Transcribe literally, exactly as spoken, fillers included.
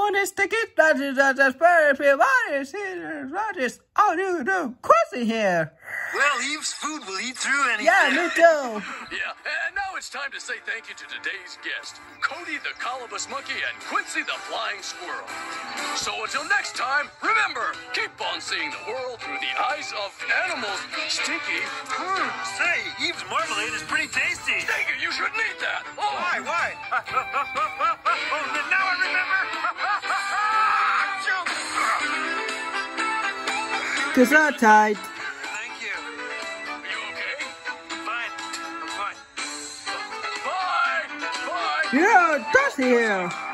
want is to get that is that is very few bodies here. What is oh you do Quincy here? Well, Eve's food will eat through anything. Yeah, me too. Yeah, and now it's time to say thank you to today's guest, Cody the colobus monkey and Quincy the flying squirrel. So until next time, remember, keep on seeing the world through the eyes of animals. Stinky. Hmm, say, Eve's marmalade is pretty tasty. Stinky, you shouldn't eat that. Oh. Why, why? Oh, now I remember. Gesundheit. Thank you. Are you okay? Fine. I'm fine. Bye. Bye. Yeah, das hier.